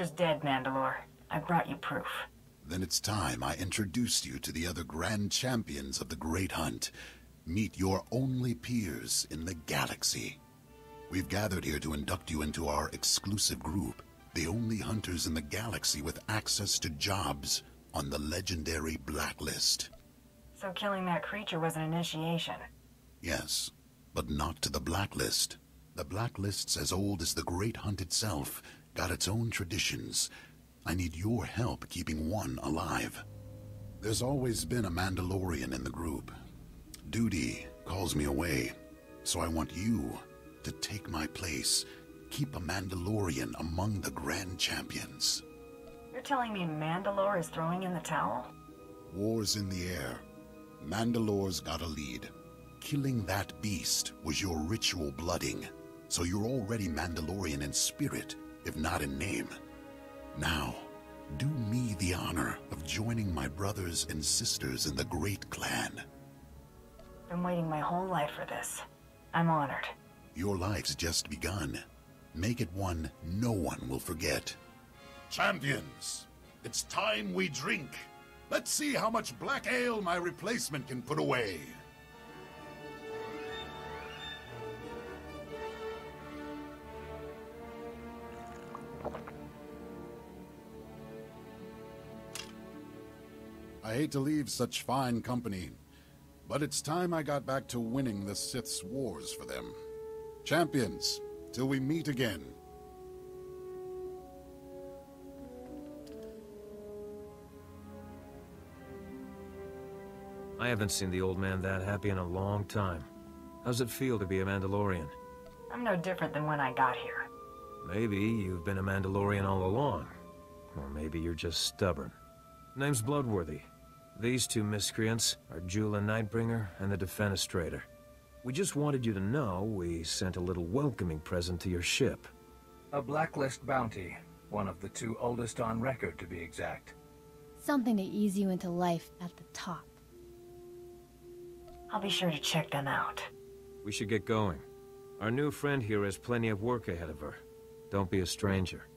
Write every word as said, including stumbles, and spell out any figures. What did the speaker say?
creature's dead, Mandalore. I brought you proof. Then it's time I introduced you to the other grand champions of the Great Hunt. Meet your only peers in the galaxy. We've gathered here to induct you into our exclusive group, the only hunters in the galaxy with access to jobs on the legendary Blacklist. So killing that creature was an initiation? Yes, but not to the Blacklist. The Blacklist's as old as the Great Hunt itself, got its own traditions. I need your help keeping one alive. There's always been a Mandalorian in the group. Duty calls me away, so I want you to take my place. Keep a Mandalorian among the Grand Champions. You're telling me Mandalore is throwing in the towel? War's in the air. Mandalore's got a lead. Killing that beast was your ritual blooding, so you're already Mandalorian in spirit, if not in name. Now, do me the honor of joining my brothers and sisters in the Great Clan. Been waiting my whole life for this. I'm honored. Your life's just begun. Make it one no one will forget. Champions, it's time we drink. Let's see how much black ale my replacement can put away. I hate to leave such fine company, but it's time I got back to winning the Sith's wars for them. Champions, till we meet again. I haven't seen the old man that happy in a long time. How's it feel to be a Mandalorian? I'm no different than when I got here. Maybe you've been a Mandalorian all along. Or maybe you're just stubborn. Name's Bloodworthy. These two miscreants are Jula Nightbringer and the Defenestrator. We just wanted you to know we sent a little welcoming present to your ship. A Blacklist bounty. One of the two oldest on record, to be exact. Something to ease you into life at the top. I'll be sure to check them out. We should get going. Our new friend here has plenty of work ahead of her. Don't be a stranger.